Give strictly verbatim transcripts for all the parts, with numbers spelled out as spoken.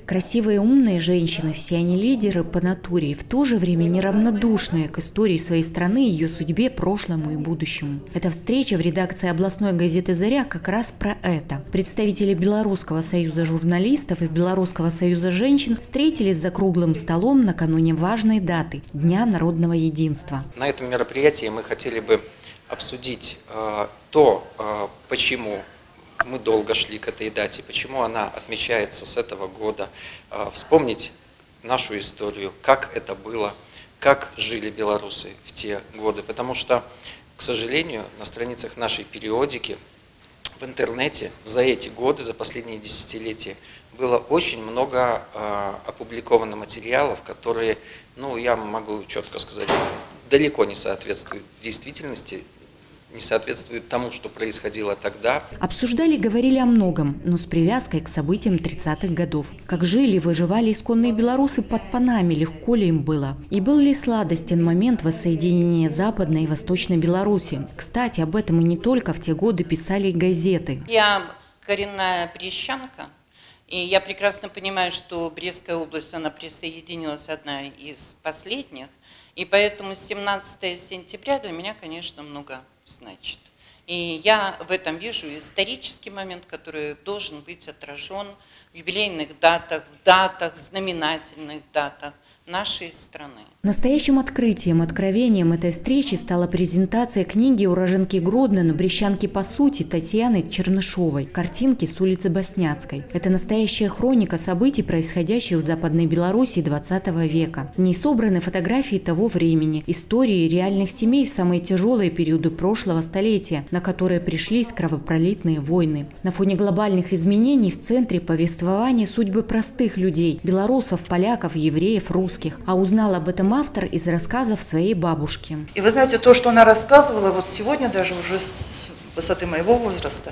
Красивые, умные женщины, все они лидеры по натуре и в то же время неравнодушные к истории своей страны, ее судьбе, прошлому и будущему. Эта встреча в редакции областной газеты «Заря» как раз про это. Представители Белорусского союза журналистов и Белорусского союза женщин встретились за круглым столом накануне важной даты – Дня народного единства. На этом мероприятии мы хотели бы обсудить э, то, э, почему мы долго шли к этой дате, почему она отмечается с этого года, вспомнить нашу историю, как это было, как жили белорусы в те годы. Потому что, к сожалению, на страницах нашей периодики в интернете за эти годы, за последние десятилетия, было очень много опубликовано материалов, которые, ну, я могу четко сказать, далеко не соответствуют действительности, не соответствует тому, что происходило тогда. Обсуждали, говорили о многом, но с привязкой к событиям тридцатых годов. Как жили, выживали исконные белорусы под панами, легко ли им было? И был ли сладостен момент воссоединения Западной и Восточной Беларуси? Кстати, об этом и не только в те годы писали газеты. Я коренная брестчанка, и я прекрасно понимаю, что Брестская область, она присоединилась одна из последних, и поэтому семнадцатое сентября для меня, конечно, много значит. И я в этом вижу исторический момент, который должен быть отражен в юбилейных датах, в датах, знаменательных датах нашей страны. Настоящим открытием, откровением этой встречи стала презентация книги уроженки Гродно, но брестчанки по сути Татьяны Чернышовой «Картинки с улицы Басняцкой». Это настоящая хроника событий, происходящих в Западной Белоруссии двадцатого века. В ней собраны фотографии того времени, истории реальных семей в самые тяжелые периоды прошлого столетия, на которые пришлись кровопролитные войны. На фоне глобальных изменений в центре повествования судьбы простых людей – белорусов, поляков, евреев, русских. А узнал об этом автор из рассказов своей бабушки. И вы знаете, то, что она рассказывала, вот сегодня даже уже с высоты моего возраста,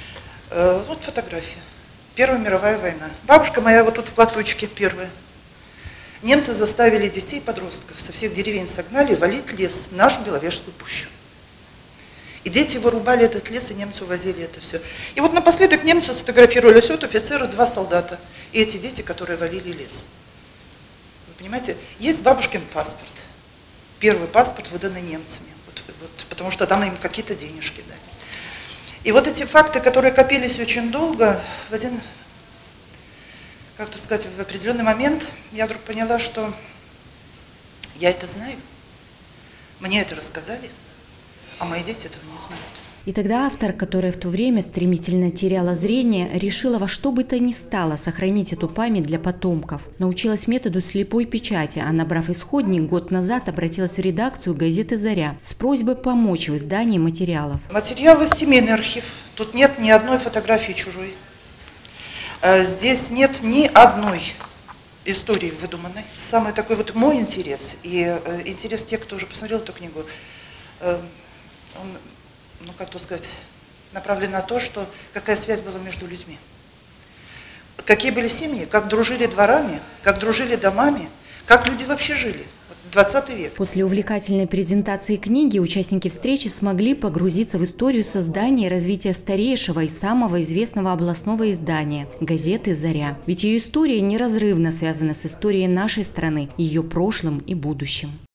э, вот фотография. Первая мировая война. Бабушка моя вот тут в платочке первая. Немцы заставили детей, подростков со всех деревень согнали валить лес, нашу Беловежскую пущу. И дети вырубали этот лес, и немцы увозили это все. И вот напоследок немцы сфотографировались, вот офицеры, два солдата, и эти дети, которые валили лес. Понимаете, есть бабушкин паспорт, первый паспорт, выданный немцами, вот, вот, потому что там им какие-то денежки дали. И вот эти факты, которые копились очень долго, в один, как тут сказать, в определенный момент я вдруг поняла, что я это знаю, мне это рассказали, а мои дети этого не знают. И тогда автор, которая в то время стремительно теряла зрение, решила во что бы то ни стало сохранить эту память для потомков. Научилась методу слепой печати, а набрав исходник, год назад обратилась в редакцию газеты «Заря» с просьбой помочь в издании материалов. Материалы – семейный архив. Тут нет ни одной фотографии чужой. Здесь нет ни одной истории выдуманной. Самый такой вот мой интерес и интерес тех, кто уже посмотрел эту книгу, он, ну как тут сказать, направлен на то, что какая связь была между людьми. Какие были семьи, как дружили дворами, как дружили домами, как люди вообще жили. двадцатый век. После увлекательной презентации книги участники встречи смогли погрузиться в историю создания и развития старейшего и самого известного областного издания – газеты «Заря». Ведь ее история неразрывно связана с историей нашей страны, ее прошлым и будущим.